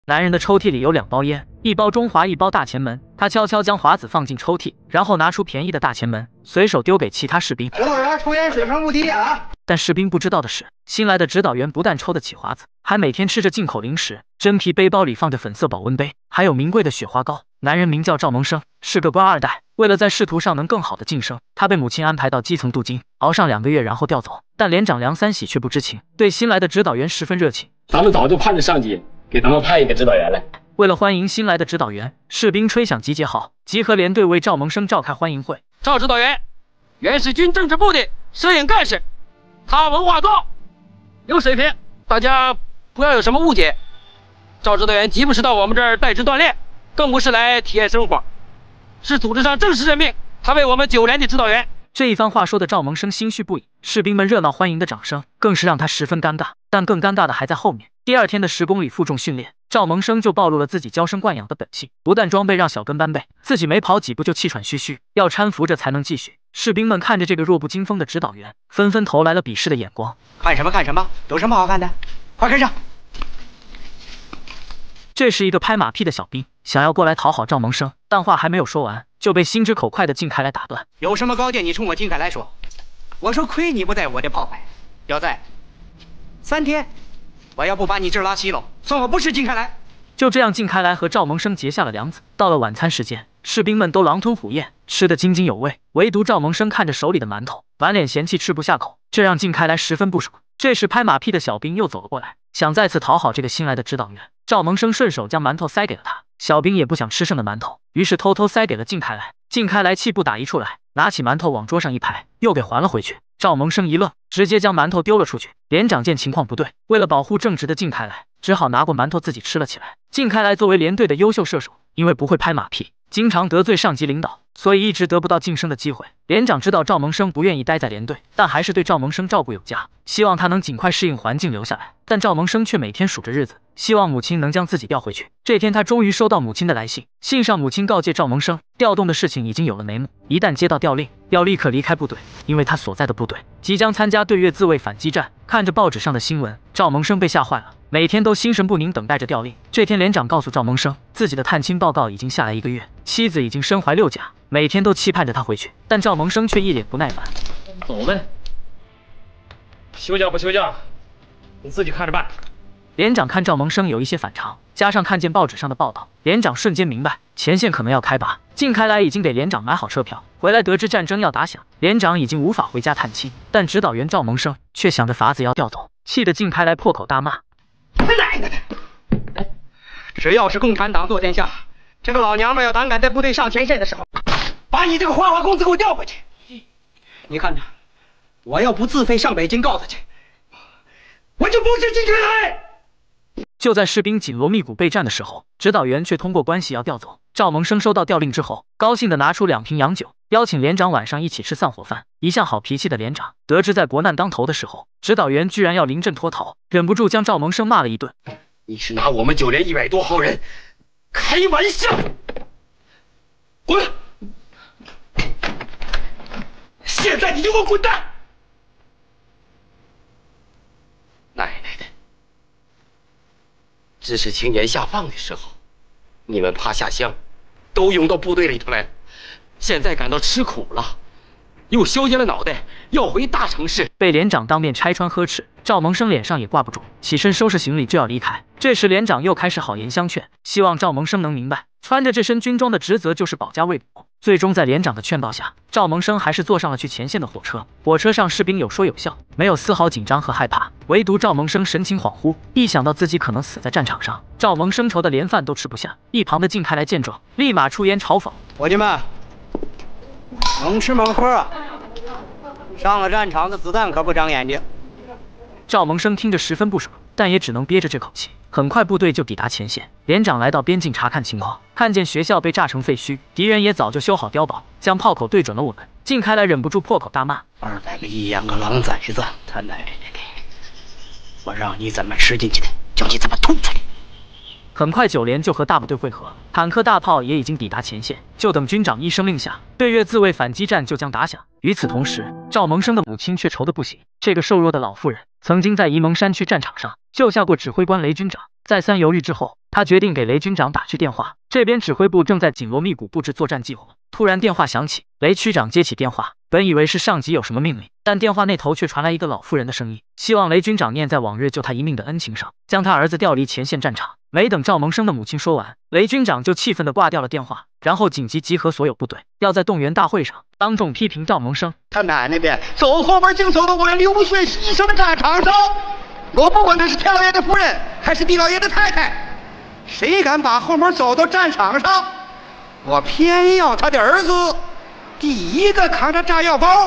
男人的抽屉里有2包烟，一包中华，一包大前门。他悄悄将华子放进抽屉，然后拿出便宜的大前门，随手丢给其他士兵。 指导员抽烟水平不低啊！ 但士兵不知道的是，新来的指导员不但抽得起华子，还每天吃着进口零食，真皮背包里放着粉色保温杯，还有名贵的雪花膏。男人名叫赵蒙生，是个官2代。为了在仕途上能更好的晋升，他被母亲安排到基层镀金，熬上2个月，然后调走。但连长梁三喜却不知情，对新来的指导员十分热情。 咱们早就盼着上级给咱们派一个指导员来。 为了欢迎新来的指导员，士兵吹响集结号，集合连队为赵蒙生召开欢迎会。 赵指导员，原是军政治部的摄影干事，他文化高，有水平，大家不要有什么误解。赵指导员既不是到我们这儿带职锻炼，更不是来体验生活，是组织上正式任命他为我们9连的指导员。 这一番话说的赵蒙生心绪不已，士兵们热闹欢迎的掌声更是让他十分尴尬。但更尴尬的还在后面。第2天的10公里负重训练，赵蒙生就暴露了自己娇生惯养的本性，不但装备让小跟班背，自己没跑几步就气喘吁吁，要搀扶着才能继续。士兵们看着这个弱不禁风的指导员，纷纷投来了鄙视的眼光。 看什么看什么，有什么好看的？快跟上！ 这是一个拍马屁的小兵，想要过来讨好赵蒙生，但话还没有说完，就被心直口快的靳开来打断。 有什么高见你冲我靳开来说。我说亏你不带我的炮牌，要在3天，我要不把你这儿拉稀了，算我不是靳开来。 就这样，靳开来和赵蒙生结下了梁子。到了晚餐时间，士兵们都狼吞虎咽，吃得津津有味，唯独赵蒙生看着手里的馒头，满脸嫌弃，吃不下口，这让靳开来十分不爽。这时拍马屁的小兵又走了过来，想再次讨好这个新来的指导员。赵蒙生顺手将馒头塞给了他，小兵也不想吃剩的馒头，于是偷偷塞给了靳开来。靳开来气不打一处来，拿起馒头往桌上一拍，又给还了回去。赵蒙生一愣，直接将馒头丢了出去。连长见情况不对，为了保护正直的靳开来，只好拿过馒头自己吃了起来。靳开来作为连队的优秀射手，因为不会拍马屁，经常得罪上级领导，所以一直得不到晋升的机会。连长知道赵蒙生不愿意待在连队，但还是对赵蒙生照顾有加，希望他能尽快适应环境留下来。但赵蒙生却每天数着日子，希望母亲能将自己调回去。这天他终于收到母亲的来信，信上母亲告诫赵蒙生，调动的事情已经有了眉目，一旦接到调令，要立刻离开部队，因为他所在的部队即将参加对越自卫反击战。看着报纸上的新闻，赵蒙生被吓坏了，每天都心神不宁等待着调令。这天连长告诉赵蒙生，自己的探亲报告已经下来1个月，妻子已经身怀6甲，每天都期盼着他回去，但赵蒙生却一脸不耐烦。 走呗，休假不休假，你自己看着办。 连长看赵蒙生有一些反常，加上看见报纸上的报道，连长瞬间明白前线可能要开拔。靳开来已经给连长买好车票，回来得知战争要打响，连长已经无法回家探亲，但指导员赵蒙生却想着法子要调走，气得靳开来破口大骂： 只要是共产党做天下，这个老娘们要胆敢在部队上前线的时候，把你这个花花公子给我调回去。你看着，我要不自费上北京告他去，我就不是靳开来。 就在士兵紧锣密鼓备战的时候，指导员却通过关系要调走。赵蒙生收到调令之后，高兴地拿出2瓶洋酒，邀请连长晚上一起吃散伙饭。一向好脾气的连长，得知在国难当头的时候，指导员居然要临阵脱逃，忍不住将赵蒙生骂了一顿。 你是拿我们9连100多号人开玩笑？滚！现在你就给我滚蛋！奶奶的！知识青年下放的时候，你们怕下乡，都涌到部队里头来了。现在感到吃苦了，又削尖了脑袋要回大城市， 被连长当面拆穿呵斥，赵蒙生脸上也挂不住，起身收拾行李就要离开。这时连长又开始好言相劝，希望赵蒙生能明白，穿着这身军装的职责就是保家卫国。最终在连长的劝告下，赵蒙生还是坐上了去前线的火车。火车上士兵有说有笑，没有丝毫紧张和害怕，唯独赵蒙生神情恍惚，一想到自己可能死在战场上，赵蒙生愁得连饭都吃不下。一旁的靳开来见状，立马出言嘲讽： 伙计们，猛吃猛喝啊！上了战场的子弹可不长眼睛。 赵蒙生听着十分不爽，但也只能憋着这口气。很快部队就抵达前线，连长来到边境查看情况，看见学校被炸成废墟，敌人也早就修好碉堡，将炮口对准了我们。靳开来忍不住破口大骂 ：“200个一样个狼崽子，他奶奶的！我让你怎么吃进去的，叫你怎么吐出来！” 很快9连就和大部队会合，坦克大炮也已经抵达前线，就等军长一声令下，对越自卫反击战就将打响。与此同时，赵蒙生的母亲却愁得不行。这个瘦弱的老妇人曾经在沂蒙山区战场上救下过指挥官雷军长，再三犹豫之后， 他决定给雷军长打去电话。这边指挥部正在紧锣密鼓布置作战计划，突然电话响起，雷区长接起电话，本以为是上级有什么命令，但电话那头却传来一个老妇人的声音，希望雷军长念在往日救他一命的恩情上，将他儿子调离前线战场。没等赵萌生的母亲说完，雷军长就气愤地挂掉了电话，然后紧急集合所有部队，要在动员大会上当众批评赵萌生。 他奶奶的，走后门竟走到我流血牺牲的战场上！我不管他是田老爷的夫人，还是毕老爷的太太，谁敢把后门走到战场上，我偏要他的儿子第一个扛着炸药包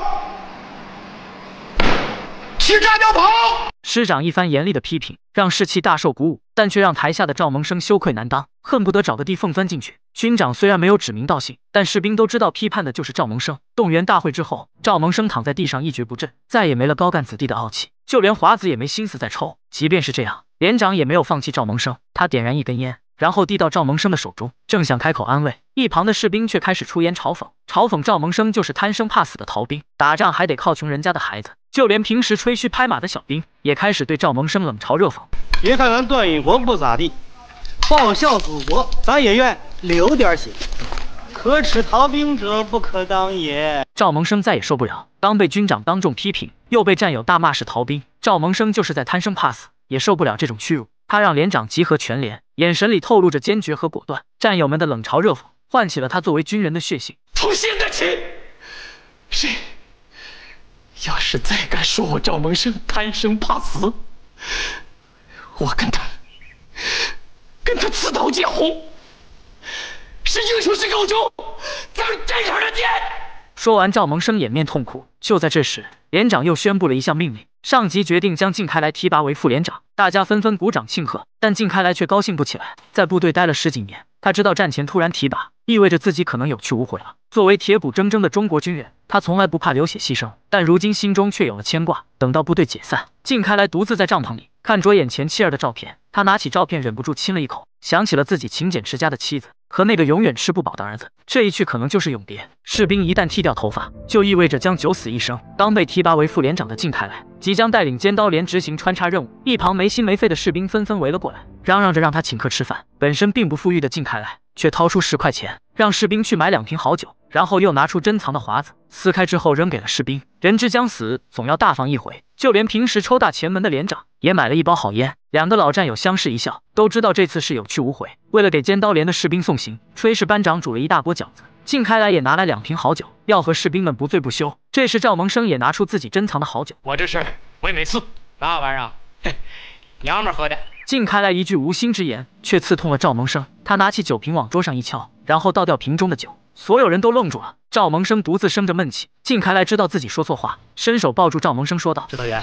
去炸碉堡！ 师长一番严厉的批评，让士气大受鼓舞，但却让台下的赵萌生羞愧难当，恨不得找个地缝钻进去。军长虽然没有指名道姓，但士兵都知道批判的就是赵萌生。动员大会之后，赵萌生躺在地上一蹶不振，再也没了高干子弟的傲气，就连华子也没心思再抽。即便是这样，连长也没有放弃赵萌生，他点燃一根烟，然后递到赵萌生的手中，正想开口安慰，一旁的士兵却开始出言嘲讽赵萌生就是贪生怕死的逃兵，打仗还得靠穷人家的孩子。就连平时吹嘘拍马的小兵也开始对赵萌生冷嘲热讽。 别看咱段义国不咋地，报效祖国，咱也愿流点血。可耻逃兵者，不可当也。 赵萌生再也受不了，刚被军长当众批评，又被战友大骂是逃兵，赵萌生就是在贪生怕死，也受不了这种屈辱。他让连长集合全连，眼神里透露着坚决和果断。战友们的冷嘲热讽唤起了他作为军人的血性。 从现在起，谁要是再敢说我赵萌生贪生怕死，我跟他刺刀见红，是英雄是狗熊，咱们战场上见。 说完，赵萌生掩面痛哭。就在这时，连长又宣布了一项命令，上级决定将靳开来提拔为副连长，大家纷纷鼓掌庆贺。但靳开来却高兴不起来，在部队待了10几年，他知道战前突然提拔意味着自己可能有去无回了。作为铁骨铮铮的中国军人，他从来不怕流血牺牲，但如今心中却有了牵挂。等到部队解散，靳开来独自在帐篷里看着眼前妻儿的照片，他拿起照片忍不住亲了一口，想起了自己勤俭持家的妻子和那个永远吃不饱的儿子，这一去可能就是永别。士兵一旦剃掉头发，就意味着将九死一生。刚被提拔为副连长的靳开来即将带领尖刀连执行穿插任务，一旁没心没肺的士兵纷纷围了过来，嚷嚷着让他请客吃饭。本身并不富裕的靳开来却掏出10块钱，让士兵去买2瓶好酒，然后又拿出珍藏的华子，撕开之后扔给了士兵。人之将死，总要大方一回。就连平时抽大前门的连长也买了一包好烟。2个老战友相视一笑，都知道这次是有去无回。为了给尖刀连的士兵送行，炊事班长煮了一大锅饺子，靳开来也拿来2瓶好酒，要和士兵们不醉不休。这时赵萌生也拿出自己珍藏的好酒， 我这是为美次， 啥玩意儿？嘿，娘们喝的。 靳开来一句无心之言，却刺痛了赵萌生。他拿起酒瓶往桌上一敲，然后倒掉瓶中的酒。所有人都愣住了。赵萌生独自生着闷气。靳开来知道自己说错话，伸手抱住赵萌生说道：“ 指导员，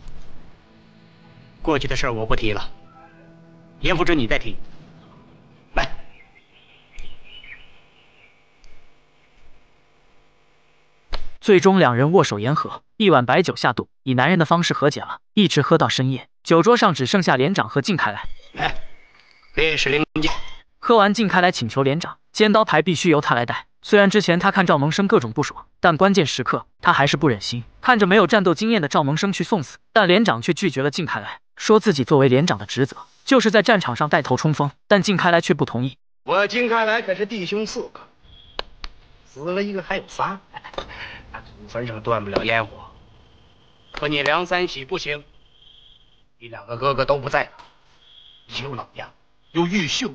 过去的事我不提了，也不准你再提。来。” 最终2人握手言和，一碗白酒下肚，以男人的方式和解了，一直喝到深夜。酒桌上只剩下连长和靳开来。 来，烈士领奖。 喝完，靳开来请求连长，尖刀牌必须由他来带。虽然之前他看赵萌生各种不爽，但关键时刻他还是不忍心看着没有战斗经验的赵萌生去送死。但连长却拒绝了靳开来，说自己作为连长的职责就是在战场上带头冲锋。但靳开来却不同意。 我靳开来可是弟兄4个，死了一个还有3，祖坟上断不了烟火。可你梁三喜不行，你2个哥哥都不在了，有老娘，有玉秀。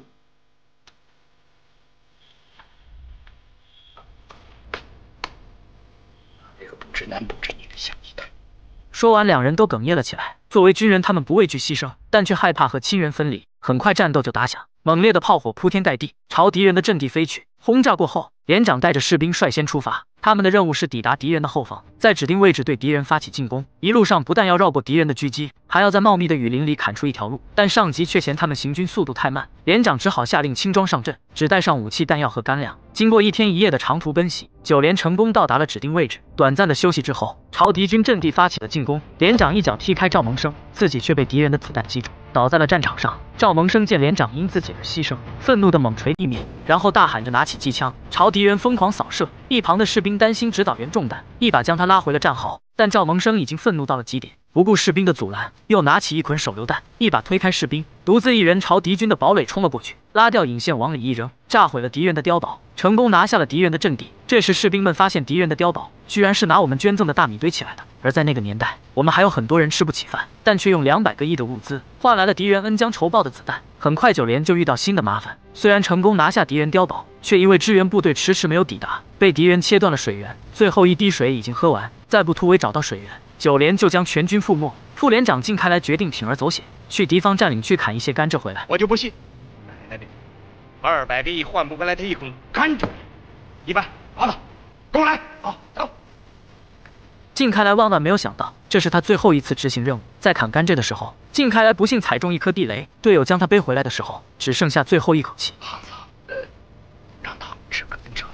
这个不知男不知女的下一代。 说完，2人都哽咽了起来。作为军人，他们不畏惧牺牲，但却害怕和亲人分离。很快，战斗就打响，猛烈的炮火铺天盖地，朝敌人的阵地飞去。轰炸过后，连长带着士兵率先出发，他们的任务是抵达敌人的后方，在指定位置对敌人发起进攻。一路上不但要绕过敌人的狙击，还要在茂密的雨林里砍出一条路。但上级却嫌他们行军速度太慢，连长只好下令轻装上阵，只带上武器、弹药和干粮。经过1天1夜的长途奔袭，9连成功到达了指定位置。短暂的休息之后，朝敌军阵地发起了进攻。连长一脚踢开赵萌生，自己却被敌人的子弹击中，倒在了战场上。赵萌生见连长因自己而牺牲，愤怒的猛捶地面，然后大喊着拿起机枪朝敌人疯狂扫射。一旁的士兵担心指导员中弹，一把将他拉回了战壕。但赵萌生已经愤怒到了极点， 不顾士兵的阻拦，又拿起一捆手榴弹，一把推开士兵，独自一人朝敌军的堡垒冲了过去，拉掉引线往里一扔，炸毁了敌人的碉堡，成功拿下了敌人的阵地。这时士兵们发现敌人的碉堡居然是拿我们捐赠的大米堆起来的，而在那个年代，我们还有很多人吃不起饭，但却用200个亿的物资换来了敌人恩将仇报的子弹。很快9连就遇到新的麻烦，虽然成功拿下敌人碉堡，却因为支援部队迟迟没有抵达，被敌人切断了水源，最后一滴水已经喝完，再不突围找到水源，9连就将全军覆没。副连长靳开来决定铤而走险，去敌方占领区砍一些甘蔗回来。 我就不信，200个亿换不回来的一捆甘蔗。一班，好的，跟我来，好，走。 靳开来万万没有想到，这是他最后一次执行任务。在砍甘蔗的时候，靳开来不幸踩中一颗地雷，队友将他背回来的时候，只剩下最后一口气。 好子，让他吃甘蔗。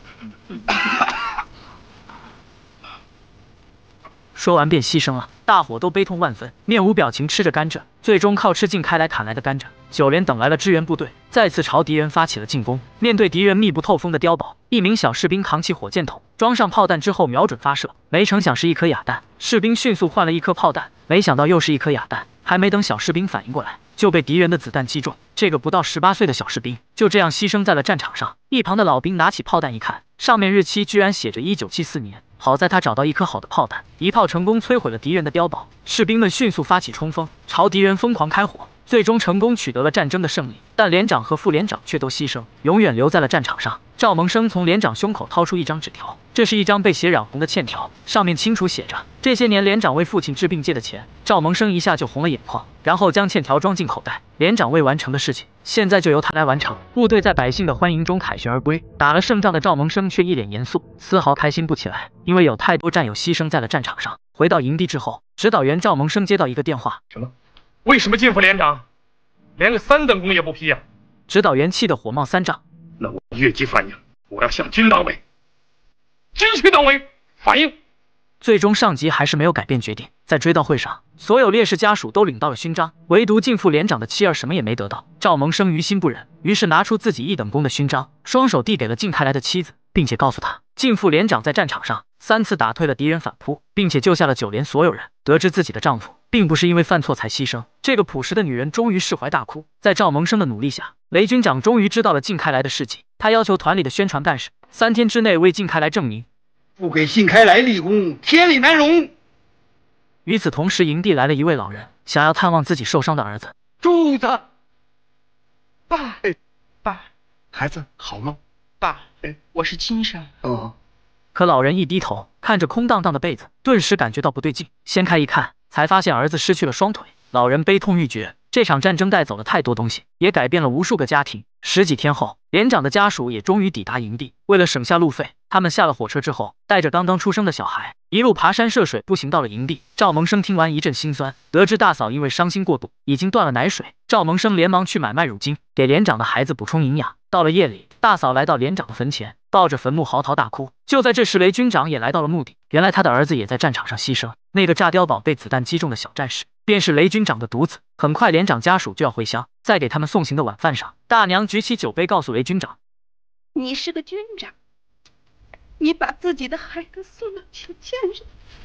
说完便牺牲了，大伙都悲痛万分，面无表情吃着甘蔗，最终靠吃靳开来砍来的甘蔗。9连等来了支援部队，再次朝敌人发起了进攻。面对敌人密不透风的碉堡，一名小士兵扛起火箭筒，装上炮弹之后瞄准发射，没成想是一颗哑弹。士兵迅速换了一颗炮弹，没想到又是一颗哑弹，还没等小士兵反应过来，就被敌人的子弹击中。这个不到18岁的小士兵就这样牺牲在了战场上。一旁的老兵拿起炮弹一看，上面日期居然写着1974年。好在他找到一颗好的炮弹，一炮成功摧毁了敌人的碉堡。士兵们迅速发起冲锋，朝敌人疯狂开火，最终成功取得了战争的胜利。但连长和副连长却都牺牲，永远留在了战场上。赵蒙生从连长胸口掏出一张纸条，这是一张被血染红的欠条，上面清楚写着这些年连长为父亲治病借的钱。赵蒙生一下就红了眼眶，然后将欠条装进口袋。连长未完成的事情，现在就由他来完成。部队在百姓的欢迎中凯旋而归，打了胜仗的赵蒙生却一脸严肃，丝毫开心不起来，因为有太多战友牺牲在了战场上。回到营地之后，指导员赵蒙生接到一个电话， 什么？为什么进副连长连个3等功也不批呀？ 指导员气得火冒三丈。 那我越级反应，我要向军党委、军区党委反映。 最终上级还是没有改变决定。在追悼会上，所有烈士家属都领到了勋章，唯独靳副连长的妻儿什么也没得到。赵蒙生于心不忍，于是拿出自己1等功的勋章，双手递给了靳开来的妻子，并且告诉他，靳副连长在战场上3次打退了敌人反扑，并且救下了9连所有人。得知自己的丈夫并不是因为犯错才牺牲，这个朴实的女人终于释怀大哭。在赵蒙生的努力下，雷军长终于知道了靳开来的事迹，他要求团里的宣传干事3天之内为靳开来证明， 不给靳开来立功，天理难容。 与此同时，营地来了一位老人，想要探望自己受伤的儿子。 柱子， 爸， 孩子好吗？ 爸，我是金山。 哦， 可老人一低头，看着空荡荡的被子，顿时感觉到不对劲。掀开一看，才发现儿子失去了双腿。老人悲痛欲绝，这场战争带走了太多东西，也改变了无数个家庭。10几天后，连长的家属也终于抵达营地。为了省下路费，他们下了火车之后，带着刚刚出生的小孩，一路爬山涉水，步行到了营地。赵蒙生听完一阵心酸，得知大嫂因为伤心过度，已经断了奶水。赵蒙生连忙去买麦乳精，给连长的孩子补充营养。到了夜里，大嫂来到连长的坟前，抱着坟墓嚎啕大哭。就在这时，雷军长也来到了墓地。原来他的儿子也在战场上牺牲，那个炸碉堡被子弹击中的小战士，便是雷军长的独子。很快，连长家属就要回乡，在给他们送行的晚饭上，大娘举起酒杯告诉雷军长：“ 你是个军长，你把自己的孩子送到前线上，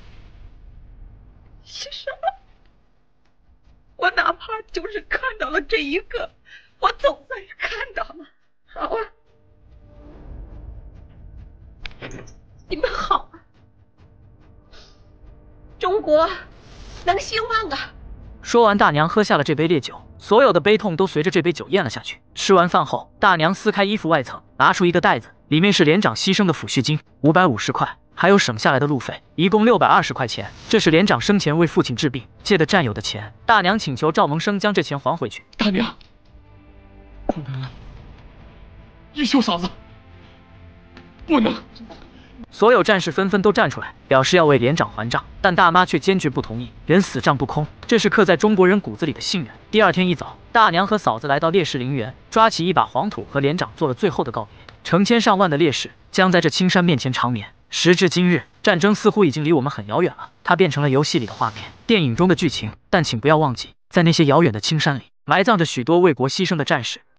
牺牲了。我哪怕就是看到了这一个，我总算是看到了。好啊，你们好啊，中国能兴旺啊！” 说完，大娘喝下了这杯烈酒，所有的悲痛都随着这杯酒咽了下去。吃完饭后，大娘撕开衣服外层，拿出一个袋子，里面是连长牺牲的抚恤金550块，还有省下来的路费，一共620块钱。这是连长生前为父亲治病借的战友的钱。大娘请求赵蒙生将这钱还回去。 大娘，不能，玉秀嫂子，不能。 所有战士纷纷都站出来，表示要为连长还账，但大妈却坚决不同意。人死账不空，这是刻在中国人骨子里的信任。第二天一早，大娘和嫂子来到烈士陵园，抓起一把黄土和连长做了最后的告别。成千上万的烈士将在这青山面前长眠。时至今日，战争似乎已经离我们很遥远了，它变成了游戏里的画面，电影中的剧情。但请不要忘记，在那些遥远的青山里，埋葬着许多为国牺牲的战士。